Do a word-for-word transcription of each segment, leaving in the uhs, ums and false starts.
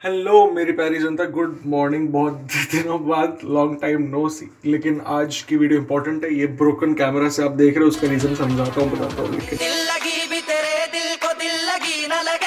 Hello मेरी प्यारी जनता, good morning. बहुत दिनों बाद, लॉन्ग टाइम नो सी। लेकिन आज की वीडियो इंपॉर्टेंट है। ये ब्रोकन कैमरा से आप देख रहे हो, उसका रीजन समझाता हूँ, बताता हूँ। लेकिन दिल लगी भी तेरे दिल को दिल लगी ना लगे।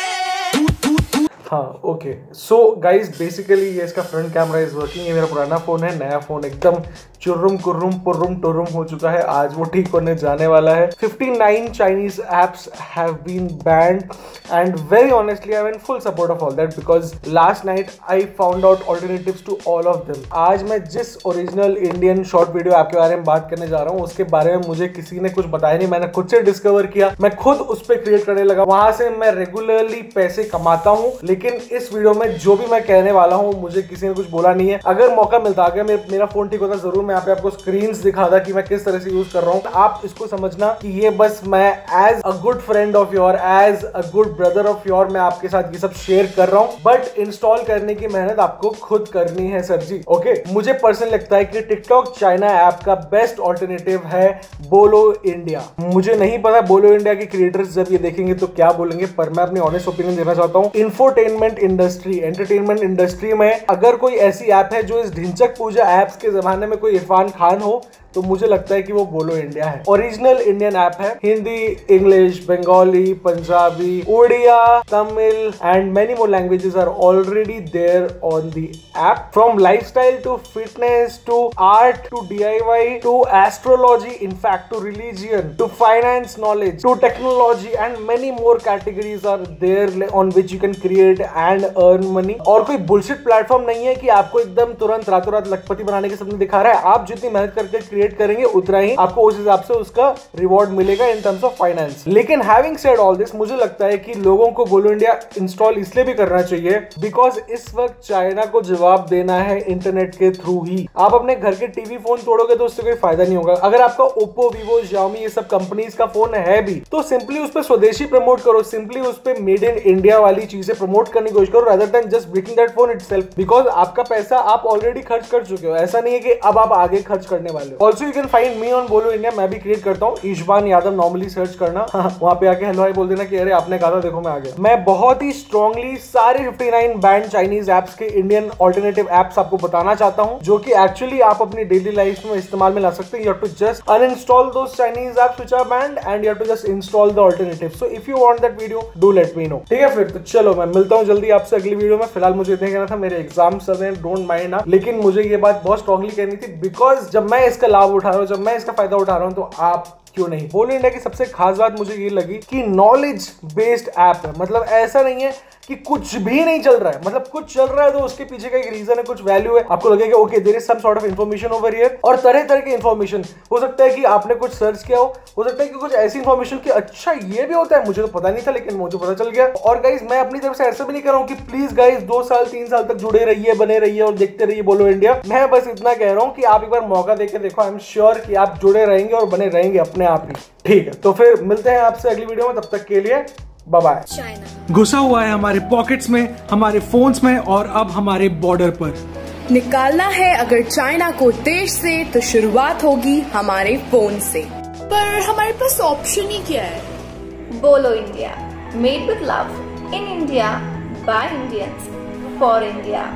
हाँ ओके, सो गाइज बेसिकली ये इसका फ्रंट कैमरा इज वर्किंग। ये मेरा पुराना फोन है, नया फोन एकदम चुर्रुम कुर्रुम पुर्रुम टुर्रुम हो चुका है। आज वो ठीक होने जाने वाला है। fifty-nine Chinese apps have been banned and very honestly I'm in full support of all that because last night I found out alternatives to all of them. आज मैं जिस original Indian short video app के बारे में बात करने जा रहा हूँ उसके बारे में मुझे किसी ने कुछ बताया नहीं। मैंने खुद से डिस्कवर किया, मैं खुद उस पर क्रिएट करने लगा। वहां से मैं रेगुलरली पैसे कमाता हूँ। लेकिन इस वीडियो में जो भी मैं कहने वाला हूँ मुझे किसी ने कुछ बोला नहीं है। अगर मौका मिलता, अगर मेर, मेरा फोन ठीक होता, जरूर मैं यहाँ पे आपको स्क्रीन्स दिखाता कि मैं किस तरह से यूज कर रहा हूँ। आप इसको समझना कि ये बस मैं as a good friend of your, as a good brother of your, मैं आपके साथ ये सब शेयर कर रहा हूँ। बट इंस्टॉल करने की मेहनत आपको खुद करनी है सर जी। ओके, मुझे पर्सनली लगता है कि टिकटॉक चाइना ऐप का बेस्ट ऑल्टरनेटिव है बोलो इंडिया। मुझे नहीं पता बोलो इंडिया के क्रिएटर्स जब ये देखेंगे तो क्या बोलेंगे, पर मैं अपनी ऑनेस्ट ओपिनियन देना चाहता हूँ। इंफोटेनमेंट इंडस्ट्री, एंटरटेनमेंट इंडस्ट्री में अगर कोई ऐसी ऐप है जो इस ढिंचक पूजा ऐप्स के जमाने में कोई इरफान खान हो, तो मुझे लगता है कि वो बोलो इंडिया है। ओरिजिनल इंडियन ऐप है। Hindi, English, Bengali, Punjabi, Oriya, Tamil and many more languages are already there on the app. From lifestyle to fitness to art to DIY to astrology, in fact to religion to finance knowledge to technology and many more categories are there on which you can create and earn money. और कोई bullshit platform नहीं है कि आपको एकदम तुरंत रातों रात लखपति बनाने के सपने दिखा रहा है। आप जितनी मेहनत करके करेंगे उतना ही आपको उस हिसाब से उसका रिवॉर्ड मिलेगा इन टर्म्स ऑफ फाइनेंस। लेकिन हैविंग सेड ऑल दिस, मुझे लगता है कि लोगों को बोलो इंडिया इंस्टॉल इसलिए भी करना चाहिए बिकॉज इस वक्त चाइना को जवाब देना है इंटरनेट के थ्रू ही। आप अपने घर के टीवी फोन तोड़ोगे तो उससे कोई फायदा नहीं होगा। अगर आपका ओप्पो, वीवो, Xiaomi ये सब कंपनीज का फोन है भी तो सिंपली उस पर स्वदेशी प्रमोट करो, सिंपली उस पर मेड इन इंडिया वाली चीजें प्रमोट करने की कोशिश करो rather than just breaking that phone itself. Because आपका पैसा आप ऑलरेडी खर्च कर चुके हो, ऐसा नहीं है कि अब आप आगे खर्च करने वाले हो। Also you can find me on Bolo India, मैं भी क्रिएट करता हूँ। ईशबान यादव नॉर्मली सर्च करना, वहां पे आके हेलो हाय बोल देना कि अरे आपने कहा था, देखो मैं आ गया। मैं बहुत ही स्ट्रांगली सारे fifty-nine बैंड चाइनीज एप्स के इंडियन ऑल्टरनेटिव एप्स आपको बताना चाहता हूँ जो कि एक्चुअली आप अपनी डेली लाइफ में इस्तेमाल में ला सकते हैं। You have to just uninstall those Chinese apps which are banned and you have to just install the alternative. So if you want that video do let me know. ठीक है, फिर तो चलो मैं मिलता हूँ जल्दी आपसे अगली वीडियो में। फिलहाल मुझे इतना कहना था, मेरे एग्जाम चल रहे हैं, डोंट माइंड। लेकिन मुझे ये बात बहुत स्ट्रांगली कहनी थी बिकॉज जब मैं इसका लाभ उठा रहा हूँ, जब मैं इसका फायदा उठा रहा हूँ, तो आप क्यों नहीं। बोलो इंडिया की सबसे खास बात मुझे ये लगी कि नॉलेज बेस्ड ऐप है। मतलब ऐसा नहीं है कि कुछ भी नहीं चल रहा है, मतलब कुछ चल रहा है तो उसके पीछे का एक रीजन है, कुछ वैल्यू है। आपको लगेगा okay there is some sort of information over here. और तरह तरह की इंफॉर्मेशन हो सकता है कि आपने कुछ सर्च किया हो, हो सकता है कि कुछ ऐसी इंफॉर्मेशन कि अच्छा ये भी होता है, मुझे तो पता नहीं था लेकिन मुझे पता चल गया। और गाइज मैं अपनी तरफ से ऐसा भी नहीं कर रहा हूँ कि प्लीज गाइज दो साल तीन साल तक जुड़े रहिए, बने रहिए और देखते रहिए बोलो इंडिया। मैं बस इतना कह रहा हूँ कि आप एक बार मौका देकर देखो, आई एम श्योर कि आप जुड़े रहेंगे और बने रहेंगे अपने आप ही। ठीक है, तो फिर मिलते हैं आपसे अगली वीडियो में, तब तक के लिए बाय बाय। घुसा हुआ है हमारे पॉकेट्स में, हमारे फोन्स में और अब हमारे बॉर्डर पर। निकालना है अगर चाइना को देश से तो शुरुआत होगी हमारे फोन से। पर हमारे पास ऑप्शन ही क्या है? Bolo India, made with love in India by Indians for India.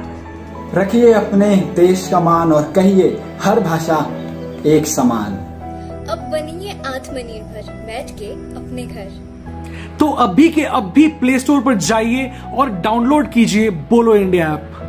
रखिए अपने देश का मान और कहिए हर भाषा एक समान। अब बनिए आत्मनिर्भर, बैठ के अपने घर। तो अभी के अभी प्ले स्टोर पर जाइए और डाउनलोड कीजिए बोलो इंडिया ऐप।